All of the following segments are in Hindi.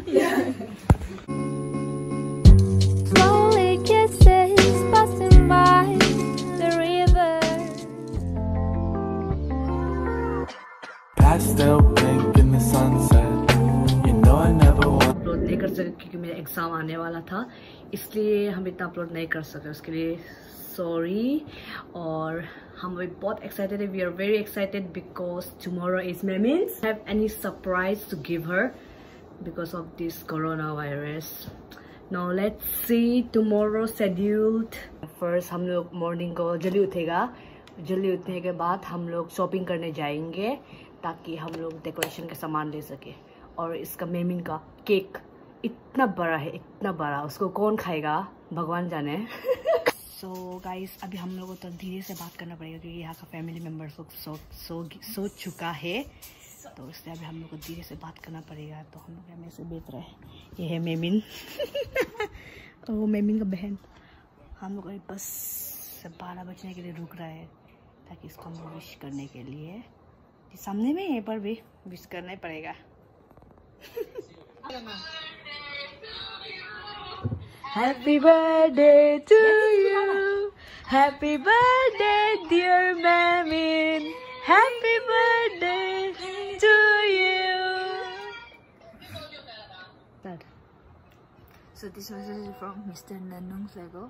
Slowly kisses passing by the river. Pastel pink in the sunset. You know I never want. Upload नहीं कर सके क्योंकि मेरा एग्जाम आने वाला था, इसलिए हम इतना अपलोड नहीं कर सके, उसके लिए सॉरी। और हम अभी बहुत एक्साइटेड है, we are very excited because tomorrow is Memin's have any surprise to give her because of this corona virus. Now let's see tomorrow scheduled. First हम लोग मॉर्निंग को जल्दी उठेगा, जल्दी उठने के बाद हम लोग शॉपिंग करने जाएंगे ताकि हम लोग डेकोरेशन का सामान ले सके। और इसका मेमिन का केक इतना बड़ा है, इतना बड़ा, उसको कौन खाएगा भगवान जाने। सो गाइस अभी हम लोगों को तो धीरे से बात करना पड़ेगा क्योंकि यहाँ का फैमिली मेम्बर सो चुका है, तो इसलिए अभी हम लोग को धीरे से बात करना पड़ेगा। तो हम लोग हमें से बेच रहे हैं, ये है मेमिन। वो मेमिन का बहन। हम लोग अभी बस 12 बजने के लिए रुक रहा है ताकि इसको हम विश करने के लिए, सामने में यहीं पर भी विश करना ही पड़ेगा। Happy birthday to you, happy birthday dear Mamin, happy birthday to you. Start. So this message is from Mr. Nanung Sego.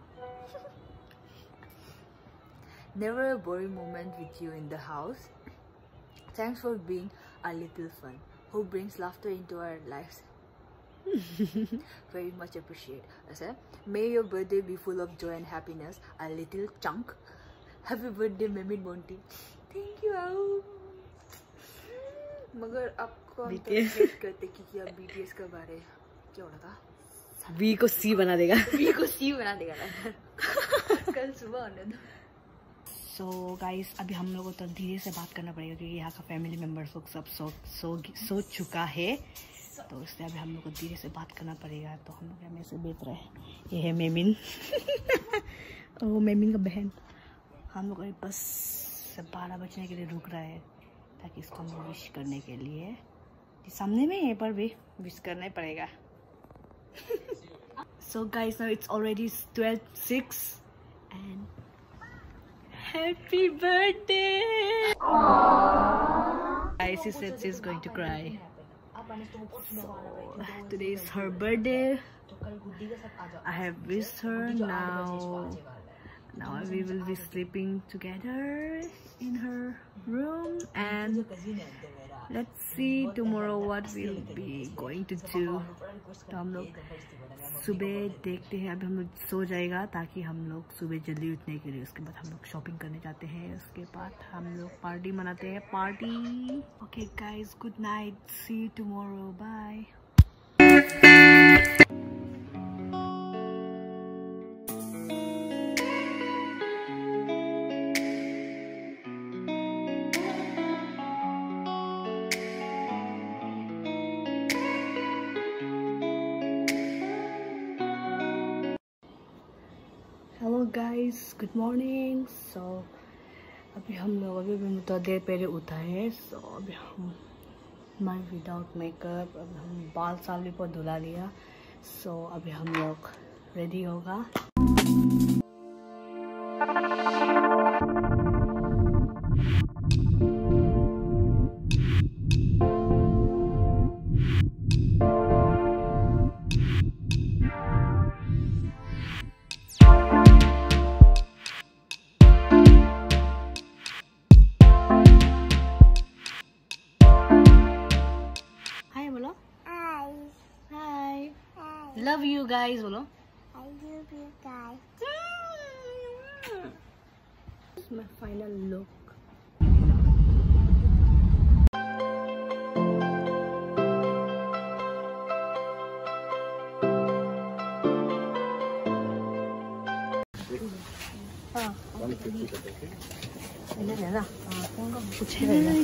Never a boring moment with you in the house. Thanks for being a little fun who brings laughter into our lives. Very much appreciate. May your birthday be full of joy and happiness. A little chunk. Happy birthday Mamin Monty. Thank you. मगर आपको हम तो करते कि आप BTS का बारे क्या हो रहा था? B को C बना देगा। B को C बना देगा कल सुबह आने दो। सो गाइस अभी हम लोगों को तो धीरे से बात करना पड़ेगा क्योंकि यहाँ का फैमिली मेम्बर सब सो चुका है, तो इसलिए अभी हम लोग को धीरे से बात करना पड़ेगा। तो हम लोग हमें से बेच रहे हैं, ये है मेमिन। वो मेमिन का बहन। हम लोग अभी बस 12 बजने के लिए रुक रहा है ताकि इसको हम विश करने के लिए, सामने में यहीं पर भी विश करना ही पड़ेगा। So guys now it's already 12:06 and happy birthday. Guys, she said she's going to cry. So, today is her birthday. I have wished her. Now we will be sleeping together in her room, and let's see tomorrow what we'll be going to do. तो हम लोग सुबह देखते हैं, अभी हम लोग सो जाएगा ताकि हम लोग सुबह जल्दी उठने के लिए, उसके बाद हम लोग शॉपिंग करने जाते हैं, उसके बाद हम लोग पार्टी मनाते हैं, party. Okay guys, good night, see you tomorrow, bye. Hello guys, good morning. So अभी हम लोग अभी तो देर पहले उठा है। सो अभी हम माई विदाउट मेकअप, अभी हम बाल सावली पर धुला लिया। सो अभी हम लोग रेडी होगा। Love you guys, बोलो। I love you guys. This is my final look. ना कुछ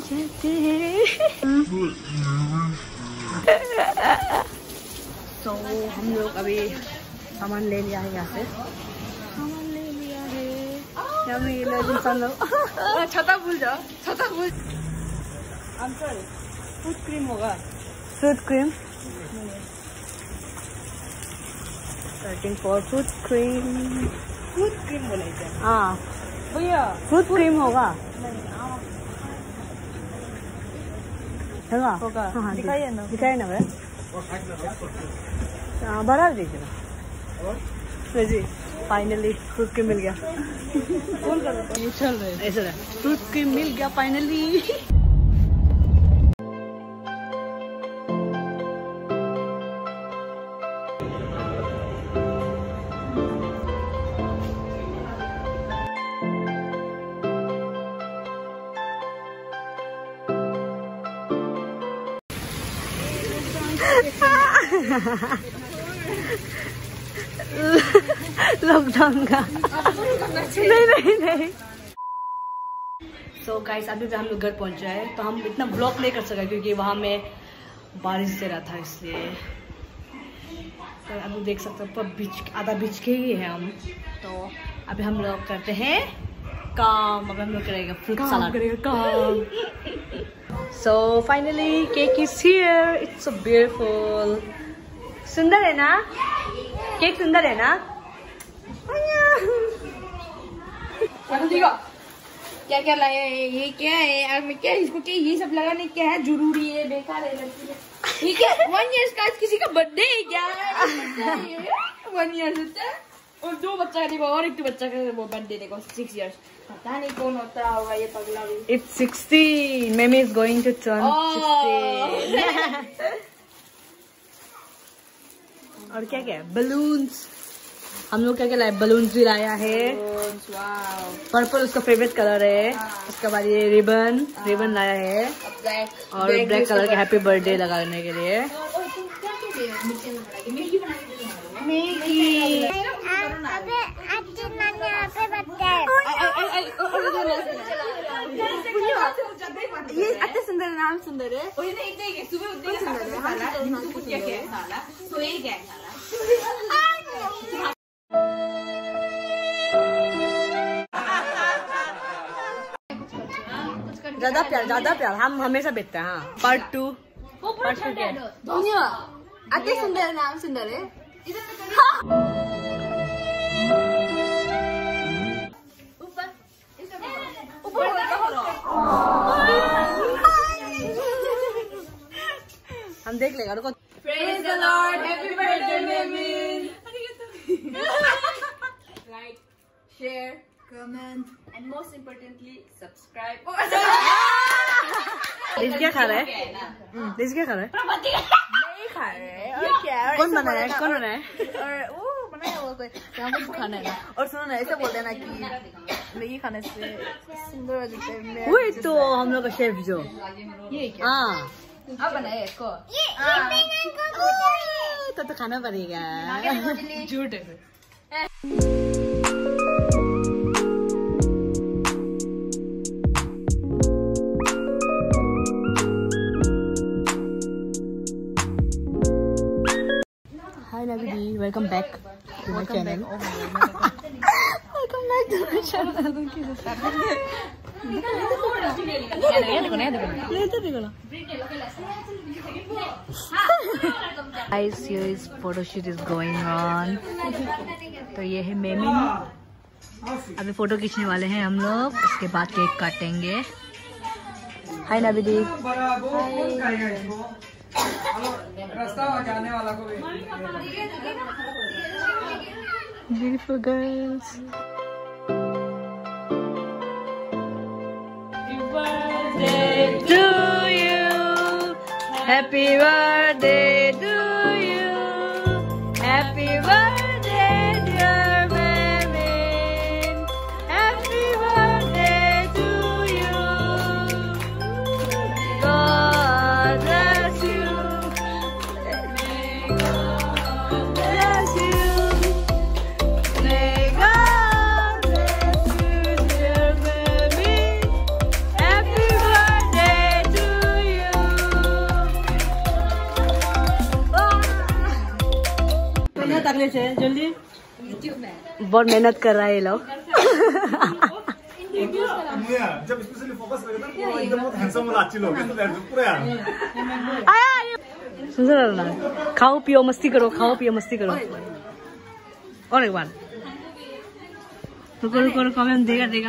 तो हम लोग अभी सामान ले लिया है, यहाँ से सामान ले लिया है। यहाँ में ये लोग इंसान लोग छाता भूल जाओ, छाता भूल। फूड क्रीम होगा, fruit cream Searching for fruit cream. Fruit cream बोला जाए हाँ भैया फ्रूट क्रीम होगा होगा हाँ दिखाइए ना दिखाइए ना भाई भरा दीजिए ना जी फाइनली फ्रूट क्रीम मिल गया कौन कर रहा है चल रहे ऐसा फ्रूट क्रीम मिल गया फाइनली लॉकडाउन का नहीं सो गाइस अभी भी हम लोग घर पहुंच जाए तो हम इतना ब्लॉग नहीं कर सका क्योंकि वहाँ में बारिश दे रहा था इसलिए तो अभी देख सकते हो आधा बीच के ही है हम तो अभी हम लोग करते हैं काम अभी हम लोग करेंगे फ्रूट सलाद करेंगे काम so finally cake is here it's so beautiful सुंदर है ना केक सुंदर है ना क्या क्या लाया है ये क्या है यार मैं क्या इसको क्या ये सब लगाने क्या है जरूरी है बेकार है ये क्या 1 ईयर का किसी का बर्थडे है क्या 1 ईयर होता है और 2 बच्चा का और एक बच्चा का वो बर्थडे देखो 6 इयर्स पता नहीं कौन होता होगा ये पगला भी It's 16 Mimi is going to turn 16 और क्या क्या बलून्स हम लोग क्या क्या लाए बलून्स भी लाया है पर्पल उसका फेवरेट कलर है उसके बाद ये रिबन लाया है और ब्लैक कलर के हैप्पी बर्थडे लगाने के लिए ये अति सुंदर नाम सुंदर है सुबह ज्यादा प्यार हम हमेशा बेचते हैं हाँ पार्ट 2 क्या अति सुंदर नाम सुंदर है हम देख लेगा रुको Praise the Lord, happy birthday, Mimi. Like, share, comment, and most importantly, subscribe. Liz क्या खा रहा है लिज क्या खा रहा है नहीं खा रहे और क्या कौन बनाया और वो बनाया हुआ कोई यहाँ कुछ खाना है ना और सुनो ना ऐसे बोलते हैं ना कि मैगी खाने से सुंदर हो जाते हैं वही तो हम लोग का शेफ जो ये क्या हाँ आप बनाए इसको तो खाना पड़ेगा झूठ है Hi Navidi, welcome back to my channel. Welcome back to my channel. Guys, here is photo shoot is going on. तो ये है मेमिन अभी फोटो खींचने वाले हैं हम लोग उसके बाद केक काटेंगे हाय नविदी beautiful girls happy birthday to you happy birthday dear Memin happy birthday to you God bless you may God bless you may God bless you dear Memin happy birthday to you मेहनत करने से जल्दी बहुत मेहनत कर रहा है ये लोग जब स्पेशली फोकस करें तो एकदम बहुत हैंडसम वाला अच्छी लोग हैं तो पूरा यार सुन रहा ना खाओ पियो मस्ती करो और एक बार रुको रुको रुको, हमें देगा देगा।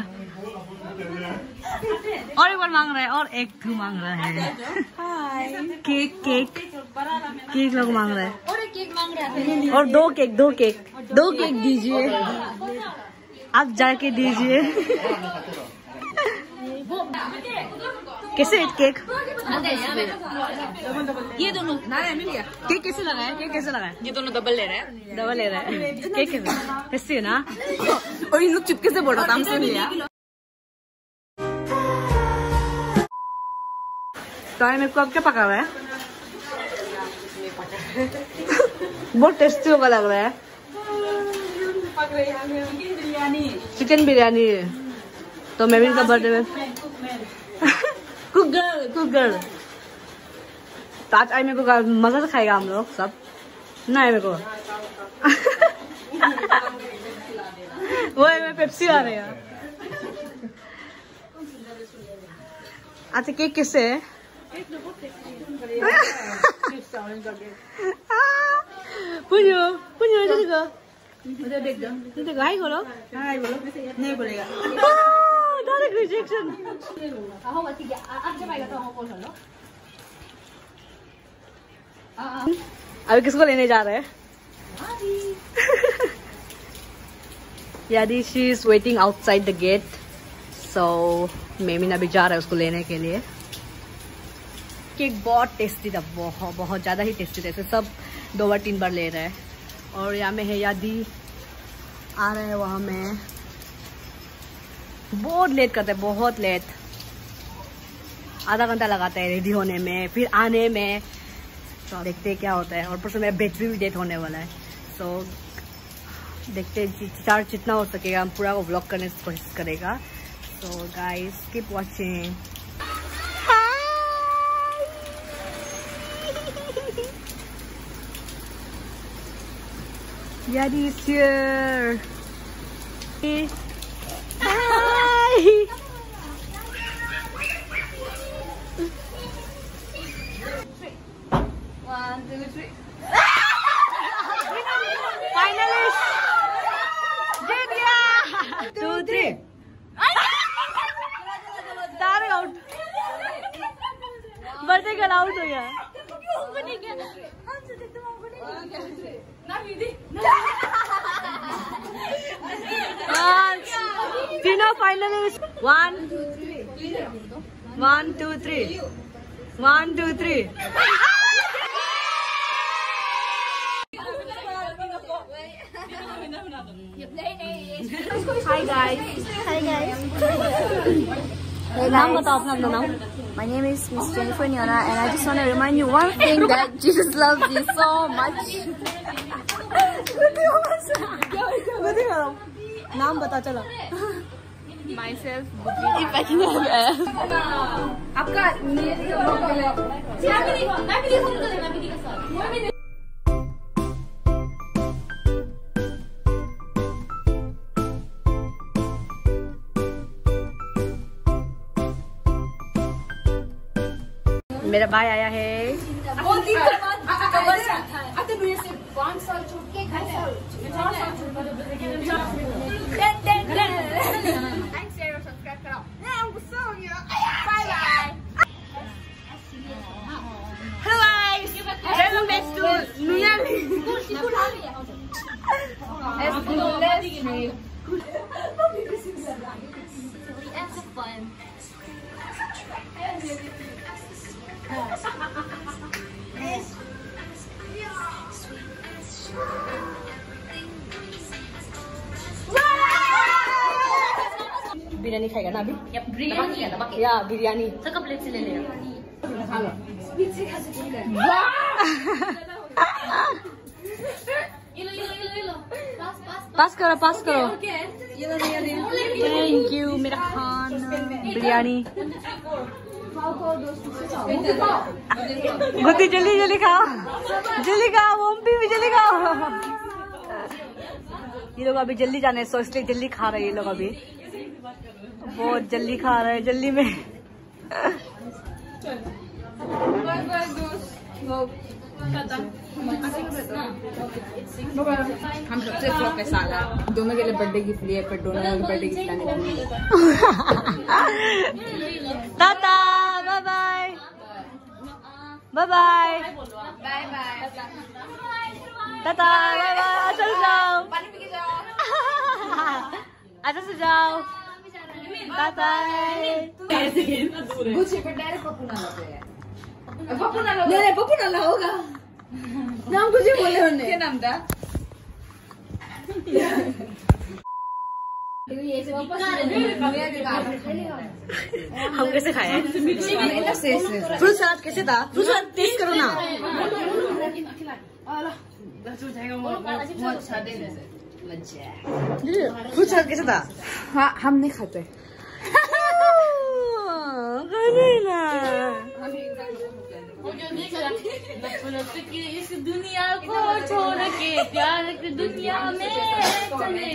और एक बार मांग रहा है, और एक मांग रहा है। केक केक केक लोग मांग रहा है, और एक केक मांग रहा है, और दो केक दीजिए, आप जाके दीजिए। कैसे केक? ये दोनों केक कैसे लगा है? केक कैसे लगा है? ये दोनों डबल ले रहे हैं। डबल ले रहा है। केक कैसे है ना? और इन लोग चुपके से बोल रहा था, हम सुन लिया। तो मेरे को अब क्या पका रहा है? बहुत टेस्टी होगा लग रहा है। चिकन बिरयानी। तो मेविन का बर्थडे में कुक गर्ल। तो आज मेरे को मजा से खाएगा हम लोग सब। नहीं मेरे को वो मैं पेप्सी आ रही है। अच्छा केक किससे है? पुन्यो देखो हाई बोलो। नहीं बोलेगा। Direct rejection. अभी किसको लेने जा रहे हैं? Yadi she is waiting outside the gate, so Memin अभी जा रहा है उसको लेने के लिए। केक बहुत टेस्टी था, बहुत ज़्यादा ही टेस्टी था। सब 2 बार 3 बार ले रहे हैं। और यहाँ में है यादी आ रहे हैं, वहाँ में बहुत लेट करते हैं, बहुत लेट। आधा घंटा लगाता है रेडी होने में, फिर आने में। तो देखते हैं क्या होता है। और परसों मेरा बैटरी भी डेट होने वाला है, सो देखते हैं चार्ज जितना हो सकेगा हम पूरा को व्लॉग करने की कोशिश करेगा। So guys keep watching. Yadi is here. Hi. One, two, three. Finalist. Junior. 2, 3. Tare out. Birthday का आउट हो गया। तीनों फाइनलिस्ट। 1 2 3 1 2 3। Hi guys. नाम बताओ अपना नाम। My name is Miss Jennifer Niona, and I just want to remind you one thing, that Jesus loves you so much. नाम बता चलो। Myself, if I can have आपका मेरा भाई आया है। Hello guys, welcome back to Nuyali. Biryani खाएगा ना अभी? बिरयानी या बिरयानी सबका प्लेट से ले लेगा। पास करो। थैंक यू मेरा खाना बिरयानी। गुत्ती जल्दी खाओ, ओम्पी भी जल्दी खाओ। ये लोग अभी जल्दी जाने, सो इसलिए जल्दी खा रहे हैं ये लोग। अभी बहुत जल्दी खा रहे हैं, जल्दी में। हम सबसे फ्लॉप है साला। दोनों के लिए बर्थडे गिफ्ट लिए पर दोनों के बर्थडे गिफ्ट लाने भूल गए। Tata bye bye bye bye bye bye tata bye bye अच्छा से जाओ पानी पी के जाओ अच्छा से जाओ टाटा गुच्छे पे डायरेक्ट पप्पू ना लाते हैं। पप्पू ना लो नहीं पप्पू ना ला होगा नाम कुछ बोले उन्होंने क्या नाम था हम कैसे खाए फ्रूट सलाद कैसे था फ्रूट सलाद टेस्ट करो ना फ्रूट सलाद कैसे था हाँ हम नहीं खाते इस दुनिया को छोड़ के प्यार की दुनिया में चले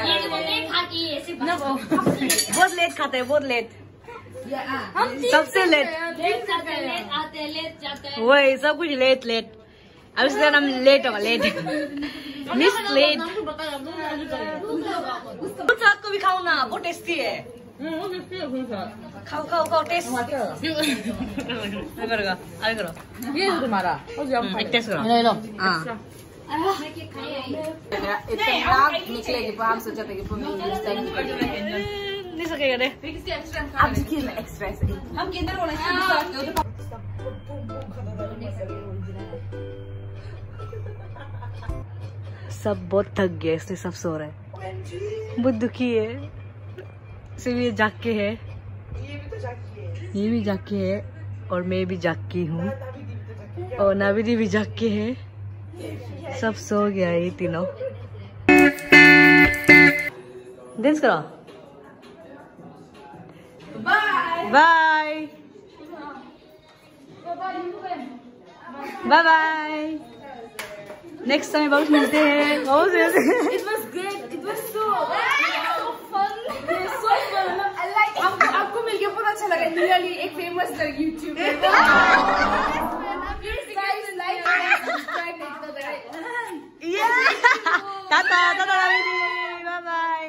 जाओ। बहुत लेट खाते हैं बहुत लेट सबसे लेट आते लेट जाते हैं। वही सब कुछ लेट लेट अब इसका नाम लेट होगा late miss late fruit salad को भी खाओ ना बहुत टेस्टी है खाओ खाओ खाओ टेस्ट करो अभी करो ये तुम्हारा टेस्ट करो ले लो हाँ इतना निकलेगी पर हम सोचा था कि नहीं सकेगा रे आप देखिए एक्स्ट्रा हम किधर बोले सब बहुत थक गए इसलिए सब सो रहे हैं बहुत दुखी है सिर्फ ये जाग के है ये भी जाग के है और मैं भी जाग की हूँ और नाविदी भी जाग के है सब सो गया ये तीनों डांस करो bye bye bye bye next time बहुत मिलते हैं बहुत It was great. It was so fun. So fun. I like. आपको मिलके बहुत अच्छा लगा। Really एक famous YouTuber. Tata tata bye bye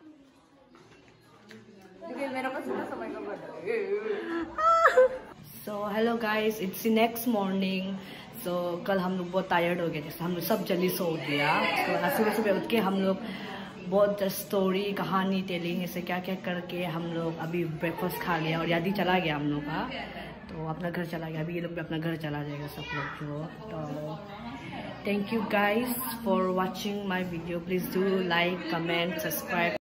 so hello guys it's next morning so कल हम लोग बहुत टायर्ड हो गए थे हम लोग सब जल्दी सो गया उसके बाद सुबह सुबह उठ के हम लोग बहुत स्टोरी कहानी टेलिंग ऐसे क्या क्या करके हम लोग अभी ब्रेकफास्ट खा लिया और याद ही चला गया हम लोग का तो अपना घर चला गया अभी ये लोग भी अपना घर चला जाएगा सब लोग जो तो thank you guys for watching my video please do like comment subscribe